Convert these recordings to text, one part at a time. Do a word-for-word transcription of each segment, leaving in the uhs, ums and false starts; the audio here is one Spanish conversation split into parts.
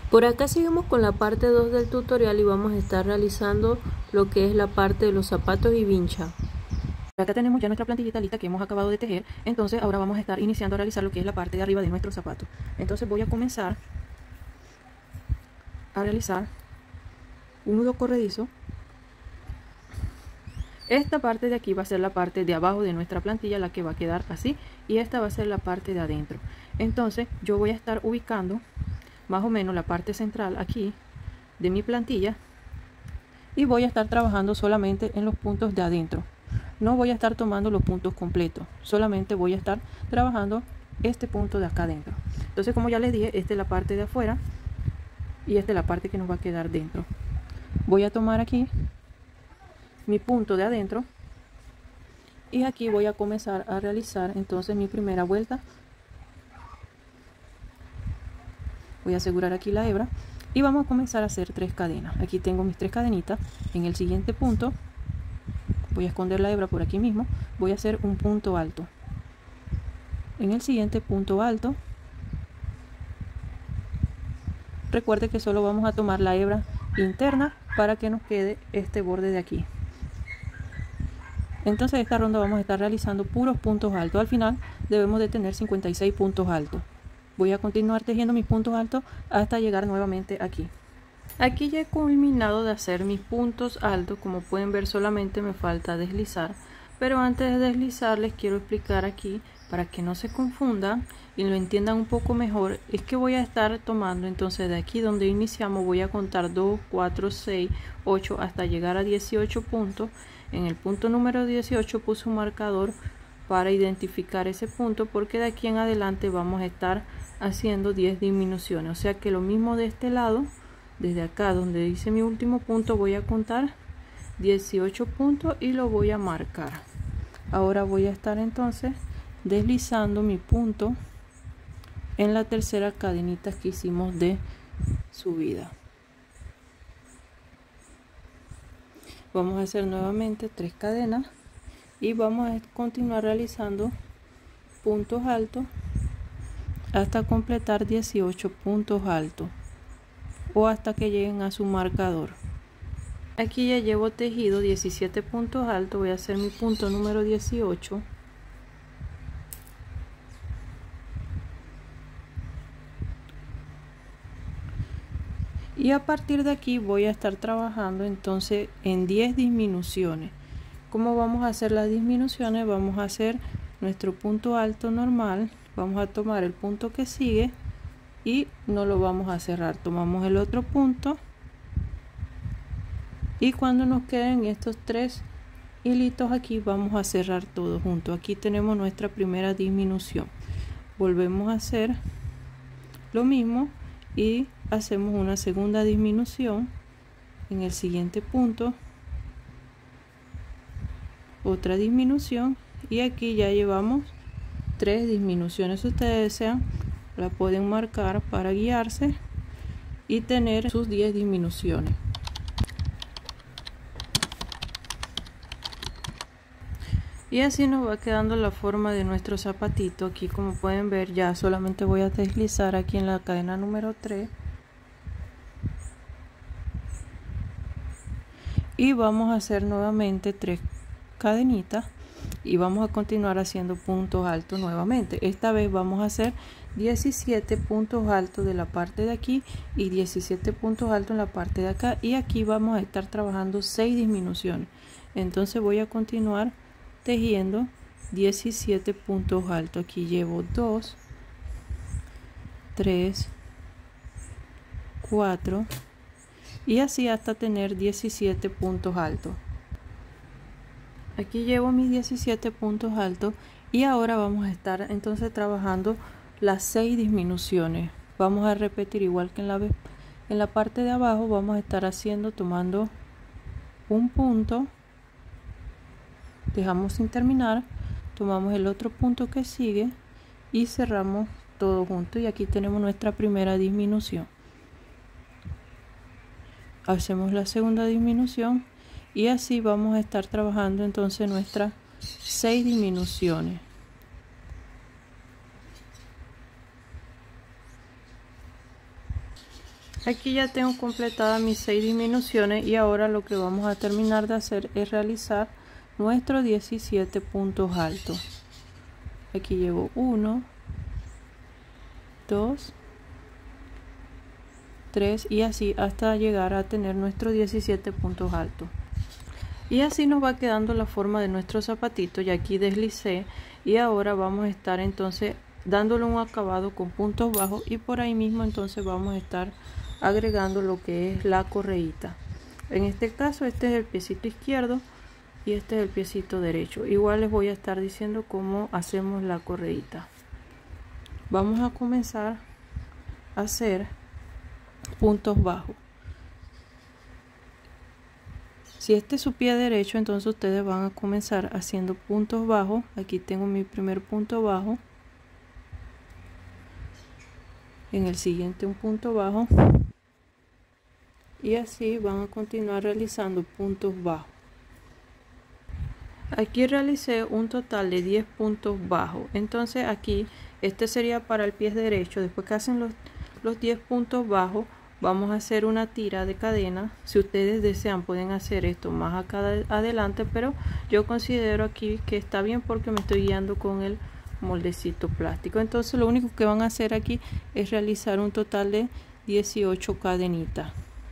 Por acá seguimos con la parte dos del tutorial y vamos a estar realizando lo que es la parte de los zapatos y vincha. Acá tenemos ya nuestra plantillita lista que hemos acabado de tejer, entonces ahora vamos a estar iniciando a realizar lo que es la parte de arriba de nuestro zapato. Entonces voy a comenzar a realizar un nudo corredizo. Esta parte de aquí va a ser la parte de abajo de nuestra plantilla, la que va a quedar así, y esta va a ser la parte de adentro. Entonces yo voy a estar ubicando más o menos la parte central aquí de mi plantilla y voy a estar trabajando solamente en los puntos de adentro. No voy a estar tomando los puntos completos, solamente voy a estar trabajando este punto de acá adentro. Entonces, como ya les dije, esta es la parte de afuera y esta es la parte que nos va a quedar dentro. Voy a tomar aquí mi punto de adentro y aquí voy a comenzar a realizar entonces mi primera vuelta. Voy a asegurar aquí la hebra y vamos a comenzar a hacer tres cadenas. Aquí tengo mis tres cadenitas. En el siguiente punto voy a esconder la hebra por aquí mismo, voy a hacer un punto alto. En el siguiente punto alto, recuerde que solo vamos a tomar la hebra interna para que nos quede este borde de aquí. Entonces esta ronda vamos a estar realizando puros puntos altos. Al final debemos de tener cincuenta y seis puntos altos. Voy a continuar tejiendo mis puntos altos hasta llegar nuevamente aquí. Aquí ya he culminado de hacer mis puntos altos. Como pueden ver, solamente me falta deslizar, pero antes de deslizar les quiero explicar aquí para que no se confundan y lo entiendan un poco mejor. Es que voy a estar tomando entonces de aquí donde iniciamos, voy a contar dos, cuatro, seis, ocho hasta llegar a dieciocho puntos. En el punto número dieciocho puse un marcador para identificar ese punto, porque de aquí en adelante vamos a estar haciendo diez disminuciones, o sea que lo mismo de este lado. Desde acá donde hice mi último punto voy a contar dieciocho puntos y lo voy a marcar. Ahora voy a estar entonces deslizando mi punto en la tercera cadenita que hicimos de subida. Vamos a hacer nuevamente tres cadenas y vamos a continuar realizando puntos altos hasta completar dieciocho puntos altos o hasta que lleguen a su marcador. Aquí ya llevo tejido diecisiete puntos altos. Voy a hacer mi punto número dieciocho y a partir de aquí voy a estar trabajando entonces en diez disminuciones. ¿Cómo vamos a hacer las disminuciones? Vamos a hacer nuestro punto alto normal, vamos a tomar el punto que sigue y no lo vamos a cerrar, tomamos el otro punto y cuando nos queden estos tres hilitos aquí vamos a cerrar todo junto. Aquí tenemos nuestra primera disminución. Volvemos a hacer lo mismo y hacemos una segunda disminución en el siguiente punto, otra disminución y aquí ya llevamos tres disminuciones. Si ustedes desean, la pueden marcar para guiarse y tener sus diez disminuciones. Y así nos va quedando la forma de nuestro zapatito. Aquí, como pueden ver, ya solamente voy a deslizar aquí en la cadena número tres y vamos a hacer nuevamente tres cadenitas y vamos a continuar haciendo puntos altos nuevamente. Esta vez vamos a hacer diecisiete puntos altos de la parte de aquí y diecisiete puntos altos en la parte de acá, y aquí vamos a estar trabajando seis disminuciones. Entonces voy a continuar tejiendo diecisiete puntos altos. Aquí llevo dos, tres, cuatro y así hasta tener diecisiete puntos altos. Aquí llevo mis diecisiete puntos altos y ahora vamos a estar entonces trabajando las seis disminuciones. Vamos a repetir igual que en la, en la parte de abajo. Vamos a estar haciendo, tomando un punto, dejamos sin terminar, tomamos el otro punto que sigue y cerramos todo junto, y aquí tenemos nuestra primera disminución. Hacemos la segunda disminución y así vamos a estar trabajando entonces nuestras seis disminuciones. Aquí ya tengo completadas mis seis disminuciones y ahora lo que vamos a terminar de hacer es realizar nuestros diecisiete puntos altos. Aquí llevo uno, dos, tres y así hasta llegar a tener nuestros diecisiete puntos altos. Y así nos va quedando la forma de nuestro zapatito. Y aquí deslicé y ahora vamos a estar entonces dándole un acabado con puntos bajos y por ahí mismo entonces vamos a estar agregando lo que es la correíta. En este caso este es el piecito izquierdo y este es el piecito derecho. Igual les voy a estar diciendo cómo hacemos la correíta. Vamos a comenzar a hacer puntos bajos. Si este es su pie derecho, entonces ustedes van a comenzar haciendo puntos bajos. Aquí tengo mi primer punto bajo, en el siguiente un punto bajo y así van a continuar realizando puntos bajos. Aquí realicé un total de diez puntos bajos, entonces aquí este sería para el pie derecho. Después que hacen los, los diez puntos bajos, vamos a hacer una tira de cadena. Si ustedes desean pueden hacer esto más acá adelante, pero yo considero aquí que está bien porque me estoy guiando con el moldecito plástico. Entonces lo único que van a hacer aquí es realizar un total de dieciocho cadenitas.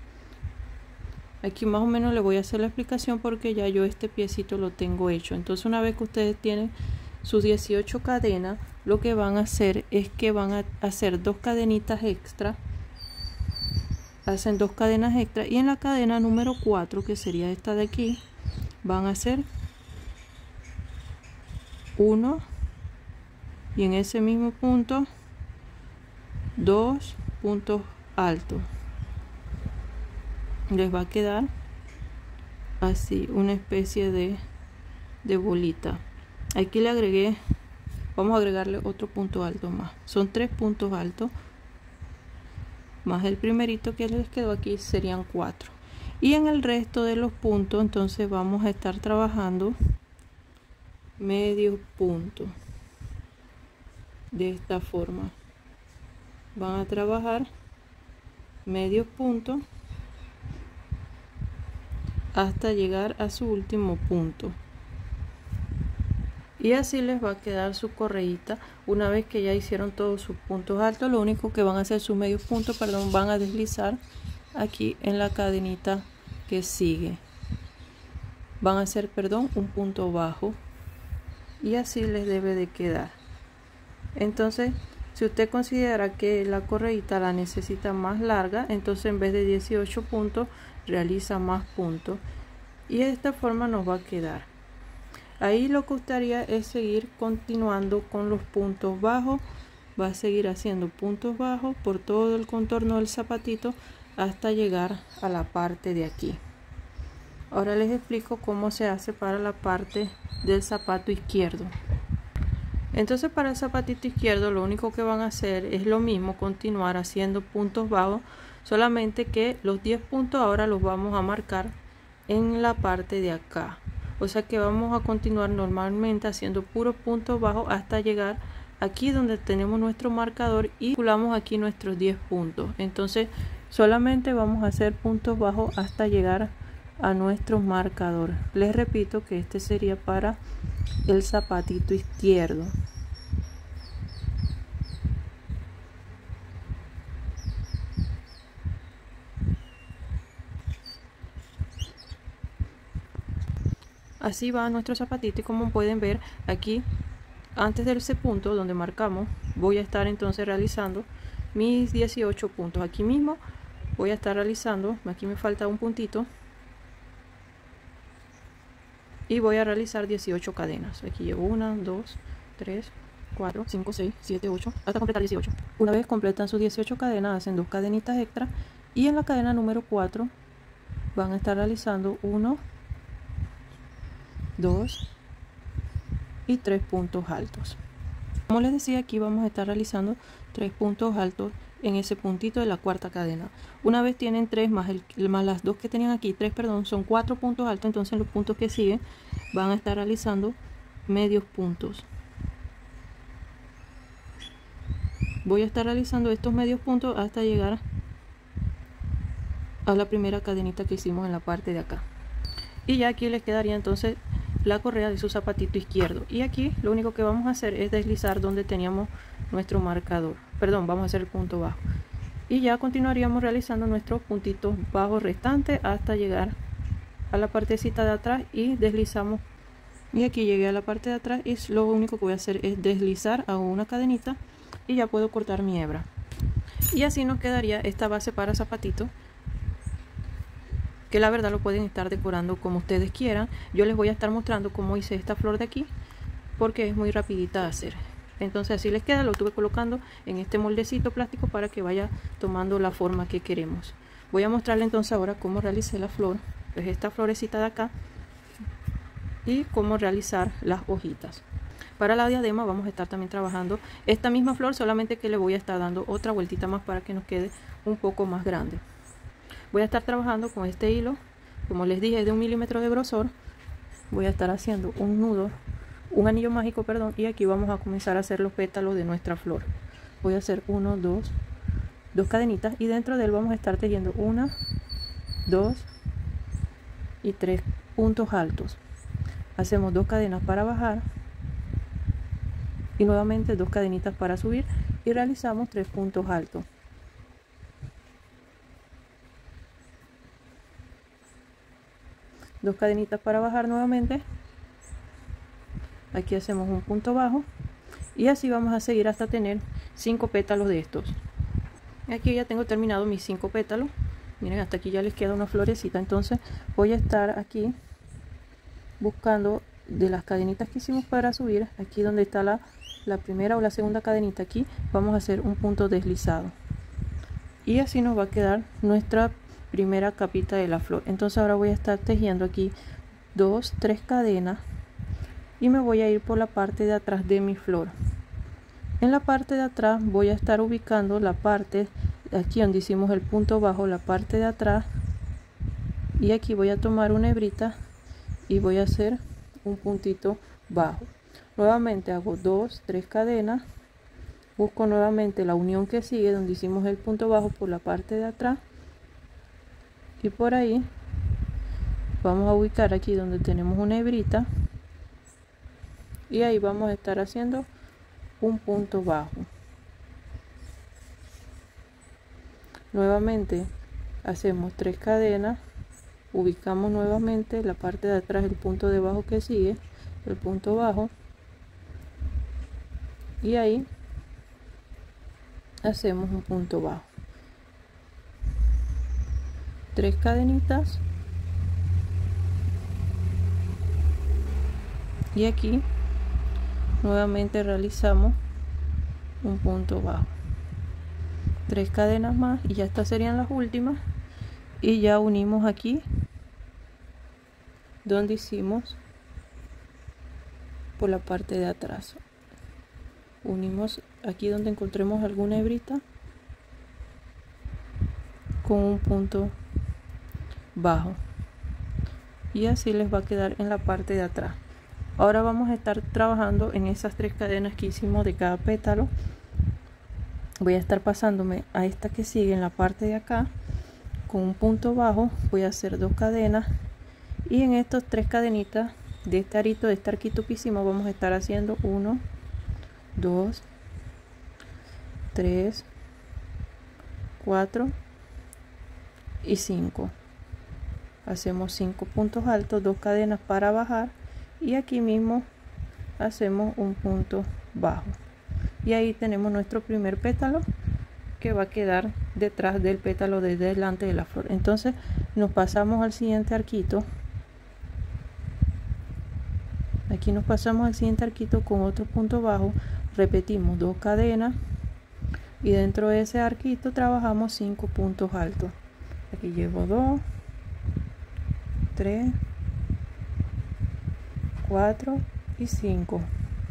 Aquí más o menos les voy a hacer la explicación porque ya yo este piecito lo tengo hecho. Entonces una vez que ustedes tienen sus dieciocho cadenas, lo que van a hacer es que van a hacer dos cadenitas extra. Hacen dos cadenas extra y en la cadena número cuatro, que sería esta de aquí, van a hacer uno y en ese mismo punto dos puntos altos. Les va a quedar así una especie de, de bolita. Aquí le agregué, vamos a agregarle otro punto alto más. Son tres puntos altos más el primerito que les quedó aquí, serían cuatro. Y en el resto de los puntos entonces vamos a estar trabajando medio punto de esta forma. Van a trabajar medio punto hasta llegar a su último punto y así les va a quedar su correíta. Una vez que ya hicieron todos sus puntos altos, lo único que van a hacer sus medios puntos, perdón, van a deslizar aquí en la cadenita que sigue, van a hacer, perdón, un punto bajo y así les debe de quedar. Entonces si usted considera que la correíta la necesita más larga, entonces en vez de dieciocho puntos realiza más puntos y de esta forma nos va a quedar. Ahí lo que gustaría es seguir continuando con los puntos bajos. Va a seguir haciendo puntos bajos por todo el contorno del zapatito hasta llegar a la parte de aquí. Ahora les explico cómo se hace para la parte del zapato izquierdo. Entonces para el zapatito izquierdo lo único que van a hacer es lo mismo, continuar haciendo puntos bajos, solamente que los diez puntos ahora los vamos a marcar en la parte de acá. O sea que vamos a continuar normalmente haciendo puros puntos bajos hasta llegar aquí donde tenemos nuestro marcador y calculamos aquí nuestros diez puntos. Entonces solamente vamos a hacer puntos bajos hasta llegar a nuestro marcador. Les repito que este sería para el zapatito izquierdo. Así va nuestro zapatito y como pueden ver aquí, antes de ese punto donde marcamos, voy a estar entonces realizando mis dieciocho puntos. Aquí mismo voy a estar realizando, aquí me falta un puntito y voy a realizar dieciocho cadenas. Aquí llevo una, dos, tres, cuatro, cinco, seis, siete, ocho hasta completar dieciocho. Una vez completan sus dieciocho cadenas, hacen dos cadenitas extra y en la cadena número cuatro van a estar realizando uno, dos y tres puntos altos. Como les decía, aquí vamos a estar realizando tres puntos altos en ese puntito de la cuarta cadena. Una vez tienen tres más, el, más las dos que tenían aquí, tres, perdón, son cuatro puntos altos. Entonces los puntos que siguen van a estar realizando medios puntos. Voy a estar realizando estos medios puntos hasta llegar a la primera cadenita que hicimos en la parte de acá. Y ya aquí les quedaría entonces la correa de su zapatito izquierdo. Y aquí lo único que vamos a hacer es deslizar donde teníamos nuestro marcador. Perdón, vamos a hacer el punto bajo. Y ya continuaríamos realizando nuestros puntitos bajos restantes hasta llegar a la partecita de atrás y deslizamos. Y aquí llegué a la parte de atrás y lo único que voy a hacer es deslizar, hago una cadenita y ya puedo cortar mi hebra. Y así nos quedaría esta base para zapatito, que la verdad lo pueden estar decorando como ustedes quieran. Yo les voy a estar mostrando cómo hice esta flor de aquí, porque es muy rapidita de hacer. Entonces así les queda, lo estuve colocando en este moldecito plástico para que vaya tomando la forma que queremos. Voy a mostrarle entonces ahora cómo realicé la flor, pues esta florecita de acá, y cómo realizar las hojitas. Para la diadema vamos a estar también trabajando esta misma flor, solamente que le voy a estar dando otra vueltita más para que nos quede un poco más grande. Voy a estar trabajando con este hilo, como les dije, de un milímetro de grosor. Voy a estar haciendo un nudo, un anillo mágico, perdón, y aquí vamos a comenzar a hacer los pétalos de nuestra flor. Voy a hacer uno, dos, dos cadenitas y dentro de él vamos a estar tejiendo una, dos y tres puntos altos. Hacemos dos cadenas para bajar y nuevamente dos cadenitas para subir y realizamos tres puntos altos. Dos cadenitas para bajar nuevamente. Aquí hacemos un punto bajo y así vamos a seguir hasta tener cinco pétalos de estos. Aquí ya tengo terminado mis cinco pétalos. Miren, hasta aquí ya les queda una florecita. Entonces voy a estar aquí buscando de las cadenitas que hicimos para subir, aquí donde está la, la primera o la segunda cadenita, aquí vamos a hacer un punto deslizado y así nos va a quedar nuestra primera capita de la flor. Entonces ahora voy a estar tejiendo aquí dos, tres cadenas y me voy a ir por la parte de atrás de mi flor. En la parte de atrás voy a estar ubicando la parte aquí donde hicimos el punto bajo, la parte de atrás, y aquí voy a tomar una hebrita y voy a hacer un puntito bajo. Nuevamente hago dos, tres cadenas, busco nuevamente la unión que sigue donde hicimos el punto bajo por la parte de atrás y por ahí vamos a ubicar aquí donde tenemos una hebrita y ahí vamos a estar haciendo un punto bajo. Nuevamente hacemos tres cadenas, ubicamos nuevamente la parte de atrás, el punto de bajo que sigue, el punto bajo, y ahí hacemos un punto bajo, tres cadenitas y aquí nuevamente realizamos un punto bajo, tres cadenas más y ya estas serían las últimas. Y ya unimos aquí donde hicimos por la parte de atrás, unimos aquí donde encontremos alguna hebrita con un punto bajo y así les va a quedar en la parte de atrás. Ahora vamos a estar trabajando en esas tres cadenas que hicimos de cada pétalo. Voy a estar pasándome a esta que sigue en la parte de acá con un punto bajo, voy a hacer dos cadenas y en estas tres cadenitas de este arito, de este arquito que hicimos, vamos a estar haciendo uno, dos, tres, cuatro y cinco. Hacemos cinco puntos altos, dos cadenas para bajar y aquí mismo hacemos un punto bajo y ahí tenemos nuestro primer pétalo que va a quedar detrás del pétalo de delante de la flor. Entonces nos pasamos al siguiente arquito, aquí nos pasamos al siguiente arquito con otro punto bajo, repetimos dos cadenas y dentro de ese arquito trabajamos cinco puntos altos. Aquí llevo dos, tres, cuatro y cinco.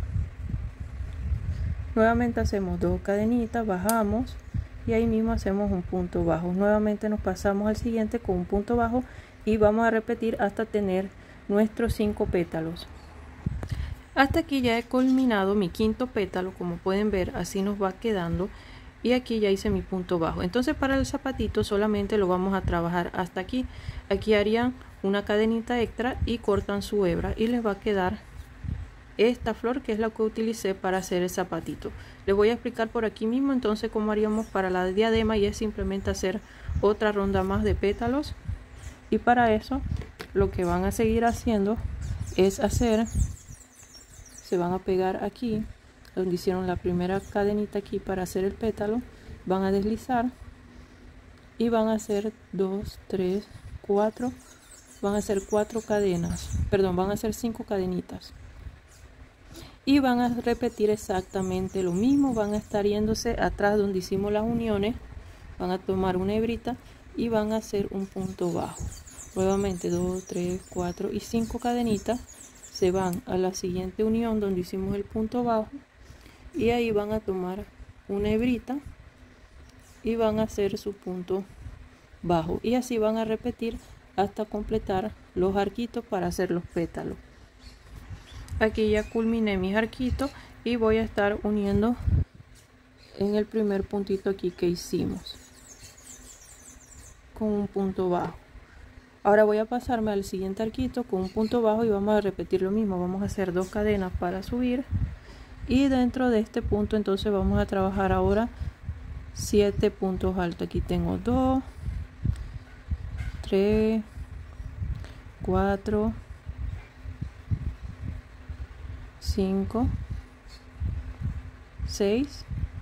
Nuevamente hacemos dos cadenitas, bajamos y ahí mismo hacemos un punto bajo. Nuevamente nos pasamos al siguiente con un punto bajo y vamos a repetir hasta tener nuestros cinco pétalos. Hasta aquí ya he culminado mi quinto pétalo, como pueden ver así nos va quedando. y aquí ya hice mi punto bajo. Entonces para el zapatito solamente lo vamos a trabajar hasta aquí. Aquí harían una cadenita extra y cortan su hebra y les va a quedar esta flor, que es la que utilicé para hacer el zapatito. Les voy a explicar por aquí mismo entonces cómo haríamos para la diadema, y es simplemente hacer otra ronda más de pétalos. Y para eso lo que van a seguir haciendo es hacer, se van a pegar aquí donde hicieron la primera cadenita aquí para hacer el pétalo, van a deslizar y van a hacer dos, tres, cuatro, van a hacer cuatro cadenas, perdón, van a hacer cinco cadenitas y van a repetir exactamente lo mismo. Van a estar yéndose atrás donde hicimos las uniones, van a tomar una hebrita y van a hacer un punto bajo. Nuevamente dos, tres, cuatro y cinco cadenitas, se van a la siguiente unión donde hicimos el punto bajo y ahí van a tomar una hebrita y van a hacer su punto bajo, y así van a repetir hasta completar los arquitos para hacer los pétalos. Aquí ya culminé mis arquitos y voy a estar uniendo en el primer puntito aquí que hicimos con un punto bajo. Ahora voy a pasarme al siguiente arquito con un punto bajo y vamos a repetir lo mismo. Vamos a hacer dos cadenas para subir, y dentro de este punto entonces vamos a trabajar ahora siete puntos altos. Aquí tengo dos, tres, cuatro, cinco, seis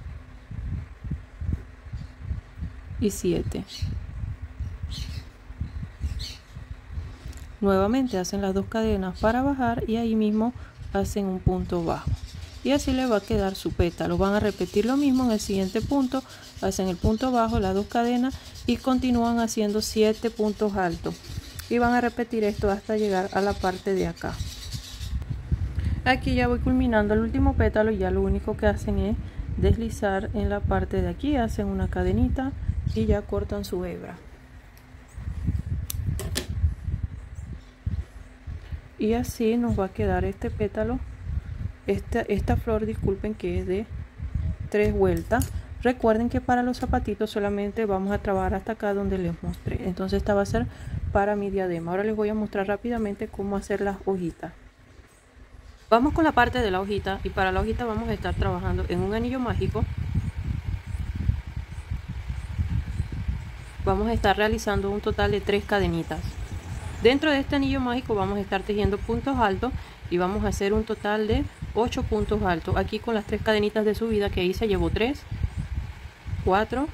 y siete. Nuevamente hacen las dos cadenas para bajar y ahí mismo hacen un punto bajo, y así les va a quedar su pétalo. Van a repetir lo mismo en el siguiente punto, hacen el punto bajo, las dos cadenas y continúan haciendo siete puntos altos, y van a repetir esto hasta llegar a la parte de acá. Aquí ya voy culminando el último pétalo y ya lo único que hacen es deslizar en la parte de aquí, hacen una cadenita y ya cortan su hebra. Y así nos va a quedar este pétalo, esta, esta flor, disculpen, que es de tres vueltas. Recuerden que para los zapatitos solamente vamos a trabajar hasta acá donde les mostré. Entonces esta va a ser para mi diadema. Ahora les voy a mostrar rápidamente cómo hacer las hojitas. Vamos con la parte de la hojita, y para la hojita vamos a estar trabajando en un anillo mágico. Vamos a estar realizando un total de tres cadenitas. Dentro de este anillo mágico vamos a estar tejiendo puntos altos y vamos a hacer un total de ocho puntos altos. Aquí con las tres cadenitas de subida que hice llevo tres, cuatro,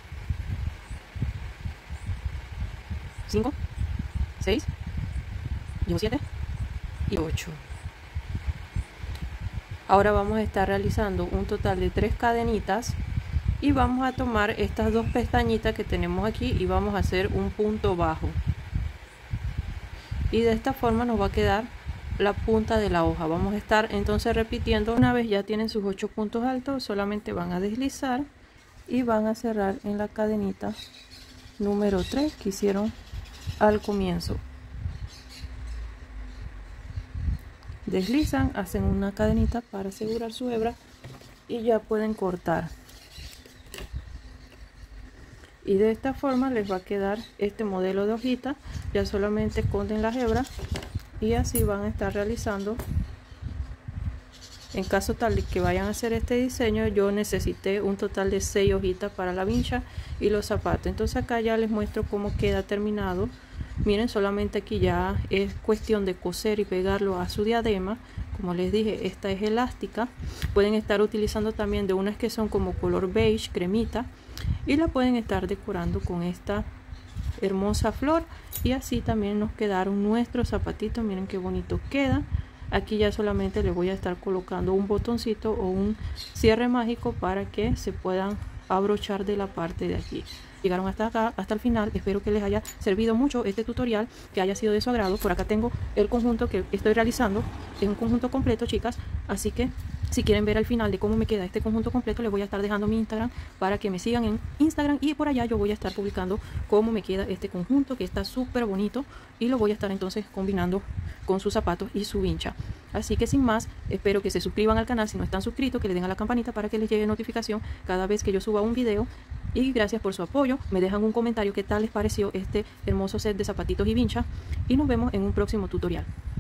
cinco, seis, llevo siete y ocho. Ahora vamos a estar realizando un total de tres cadenitas y vamos a tomar estas dos pestañitas que tenemos aquí y vamos a hacer un punto bajo. Y de esta forma nos va a quedar la punta de la hoja. Vamos a estar entonces repitiendo. Una vez ya tienen sus ocho puntos altos, solamente van a deslizar y van a cerrar en la cadenita número tres que hicieron al comienzo. Deslizan, hacen una cadenita para asegurar su hebra y ya pueden cortar. Y de esta forma les va a quedar este modelo de hojita. Ya solamente esconden las hebras y así van a estar realizando. En caso tal de que vayan a hacer este diseño, yo necesité un total de seis hojitas para la vincha y los zapatos. Entonces acá ya les muestro cómo queda terminado. Miren, solamente aquí ya es cuestión de coser y pegarlo a su diadema. Como les dije, esta es elástica. Pueden estar utilizando también de unas que son como color beige, cremita, y la pueden estar decorando con esta hermosa flor, y así también nos quedaron nuestros zapatitos. Miren qué bonito queda. Aquí ya solamente les voy a estar colocando un botoncito o un cierre mágico para que se puedan abrochar de la parte de aquí. Llegaron hasta acá, hasta el final. Espero que les haya servido mucho este tutorial, que haya sido de su agrado. Por acá tengo el conjunto que estoy realizando, es un conjunto completo, chicas, así que Si quieren ver al final de cómo me queda este conjunto completo, les voy a estar dejando mi Instagram para que me sigan en Instagram, y por allá yo voy a estar publicando cómo me queda este conjunto, que está súper bonito, y lo voy a estar entonces combinando con sus zapatos y su vincha. Así que sin más, espero que se suscriban al canal si no están suscritos, que le den a la campanita para que les llegue notificación cada vez que yo suba un video, y gracias por su apoyo. Me dejan un comentario qué tal les pareció este hermoso set de zapatitos y vincha, y nos vemos en un próximo tutorial.